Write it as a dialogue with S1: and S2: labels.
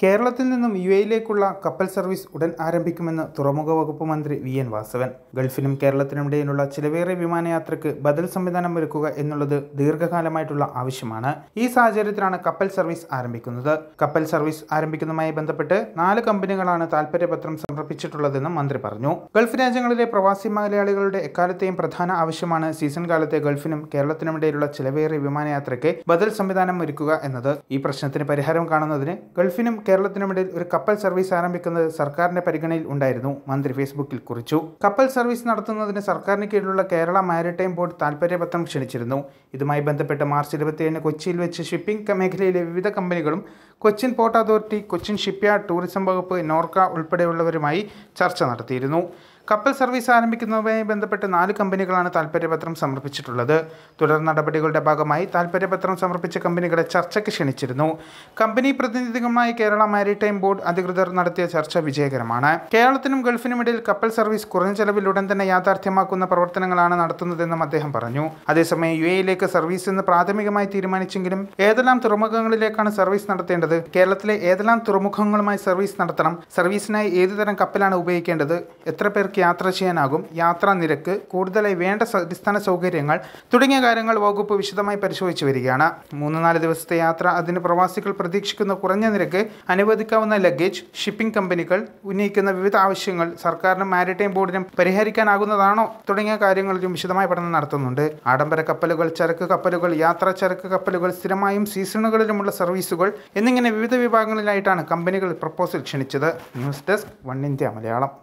S1: കേരളത്തിൽ നിന്നും യുഎഇയിലേക്കുള്ള കപ്പൽ സർവീസ് ഉടൻ ആരംഭിക്കുമെന്ന് തുറമുഖ വകുപ്പ് മന്ത്രി വി.എൻ. വാസവൻ. ഗൾഫിനും കേരളത്തിനുമിടയിലുള്ള ചിലവേറിയ വിമാനയാത്രയ്ക്ക് ബദൽ സംവിധാനം ഒരുക്കുക എന്നുള്ളത് ദീർഘകാലമായിട്ടുള്ള ആവശ്യമാണ്. ഈ സാഹചര്യത്തിലാണ് കപ്പൽ സർവീസ് ആരംഭിക്കുന്നത്. കപ്പൽ സർവീസ് ആരംഭിക്കുന്നതുമായി ബന്ധപ്പെട്ട് 4 കമ്പനികളാണ് താൽപര്യപത്രം സമർപ്പിച്ചിട്ടുള്ളതെന്നും മന്ത്രി പറഞ്ഞു. ഗൾഫ് രാജ്യങ്ങളിലെ പ്രവാസി മലയാളികളുടെ എക്കാലത്തെയും പ്രധാന ആവശ്യമാണ് സീസൺ കാലത്തെ ഗൾഫിനും കേരളത്തിനുമിടയിലുള്ള ചിലവേറിയ വിമാനയാത്രയ്ക്ക് ബദൽ സംവിധാനം ഒരുക്കുക എന്നത്. ഈ പ്രശ്നത്തിന് പരിഹാരം കാണുന്നതിന് ഗൾഫിനും കേരളത്തിനുമിടയിൽ ഒരു കപ്പൽ സർവീസ് ആരംഭിക്കുന്നത് സർക്കാരിന്റെ പരിഗണനയിൽ ഉണ്ടായിരുന്നു. മന്ത്രി ഫേസ്ബുക്കിൽ കുറിച്ചു. കപ്പൽ സർവീസ് നടത്തുന്നതിന് സർക്കാരിന് കീഴിലുള്ള കേരള മാരിടൈം ബോർഡ് താൽപര്യപത്രം ക്ഷണിച്ചിരുന്നു. ഇതുമായി ബന്ധപ്പെട്ട് മാർച്ച് 27 കൊച്ചിയിൽ വെച്ച് ഷിപ്പിംഗ് മേഖലയിലെ വിവിധ കമ്പനികളും Cochin port authority, Cochin shipyard, tourism വകുപ്പ്, നോർക്ക ഉൾപ്പെടെയുള്ളവരുമായി ചർച്ച നടത്തിയിരുന്നു. കപ്പൽ സർവീസ് ആരംഭിക്കുന്നതുമായി ബന്ധപ്പെട്ട് 4 കമ്പനികളാണ് താൽപര്യപത്രം സമർപ്പിച്ചിട്ടുള്ളത്. തുടർ നടപടികളുടെ ഭാഗമായി താൽപര്യപത്രം സമർപ്പിച്ച കമ്പനികളെ ചർച്ചയ്ക്ക് ക്ഷണിച്ചിരുന്നു. കമ്പനി പ്രതിനിധികളുമായി കേരള മാരിടൈം ബോർഡ് അധികൃതർ നടത്തിയ ചർച്ച വിജയകരമാണ്. കേരളത്തിനും ഗൾഫിനുമിടയിൽ കപ്പൽ സർവീസ് കുറഞ്ഞ ചെലവിൽ ഉടൻ തന്നെ യാഥാർത്ഥ്യമാക്കുന്ന പ്രവർത്തനങ്ങളാണ് നടത്തുന്നതെന്നും അദ്ദേഹം പറഞ്ഞു. അതേസമയം യുഎഇയിലേക്ക് സർവീസ് എന്ന് പ്രാഥമികമായി തീരുമാനിച്ചെങ്കിലും ഏതെല്ലാം തുറമുഖങ്ങളിലേക്കാണ് സർവീസ് നടത്തേണ്ടത്, കേരളത്തിലെ ഏതെല്ലാം തുറമുഖങ്ങളുമായി സർവീസ് നടത്തണം, സർവീസിനായി ഏതുതരം കപ്പലാണ് ഉപയോഗിക്കേണ്ടത്, എത്ര പേർക്ക് യാത്ര ചെയ്യാനാകും, യാത്രാ നിരക്ക്, കൂടുതലായി വേണ്ട അടിസ്ഥാന സൗകര്യങ്ങൾ തുടങ്ങിയ കാര്യങ്ങൾ വകുപ്പ് വിശദമായി പരിശോധിച്ചു വരികയാണ്. 3-4 ദിവസത്തെ യാത്ര, അതിന് പ്രവാസികൾ പ്രതീക്ഷിക്കുന്ന കുറഞ്ഞ നിരക്ക്, അനുവദിക്കാവുന്ന ലഗേജ്, ഷിപ്പിംഗ് കമ്പനികൾ ഉന്നയിക്കുന്ന വിവിധ ആവശ്യങ്ങൾ സർക്കാരിനും മാരിടൈം ബോർഡിനും പരിഹരിക്കാനാകുന്നതാണോ തുടങ്ങിയ കാര്യങ്ങളിലും വിശദമായ പഠനം നടത്തുന്നുണ്ട്. ആഡംബര കപ്പലുകൾ, ചരക്ക് കപ്പലുകൾ, യാത്രാ ചരക്ക് കപ്പലുകൾ, സ്ഥിരമായും സീസണുകളിലുമുള്ള സർവീസുകൾ എന്നിങ്ങനെ വിവിധ വിഭാഗങ്ങളിലായിട്ടാണ് കമ്പനികൾ പ്രപ്പോസൽ ക്ഷണിച്ചത്. News desk, one India Malayalam.